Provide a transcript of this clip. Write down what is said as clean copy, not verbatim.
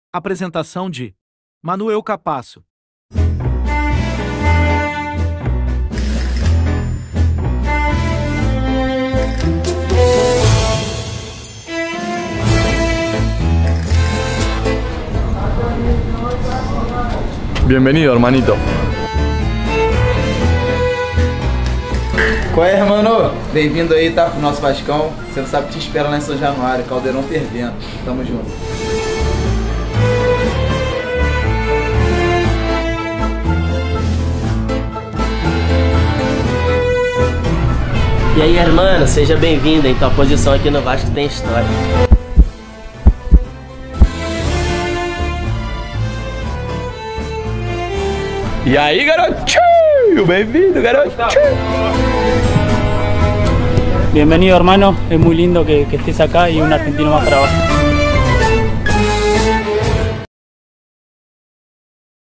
Apresentação de Manuel Capasso. Bienvenido, hermanito. Qual é, mano? Bem-vindo aí, tá? Pro nosso Vascão. Você não sabe o que te espera lá em São Januário, Caldeirão fervendo. Tamo junto. E aí, hermano, seja bem-vindo, hein? Tua posição aqui no Vasco tem história. E aí, garotinho? Bem-vindo, garotinho. Bienvenido, hermano. Es muy lindo que estés acá y un argentino más para abajo.